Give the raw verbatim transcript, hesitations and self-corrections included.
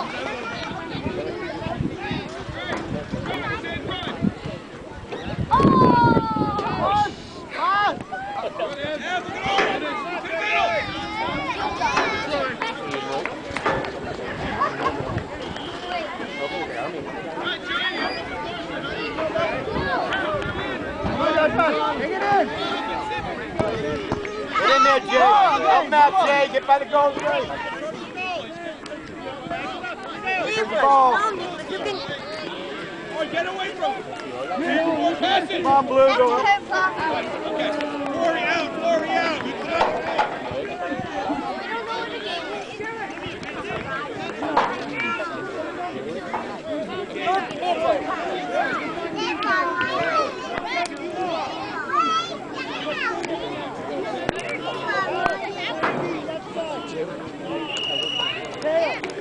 Take it in! Get in there, Jay! Help him out, Jay! Get by the goal, Jay! Here's the ball! You can... Get away from him! Come on, Blue, go up! Okay, Glory out, Glory out! We don't know what the game is.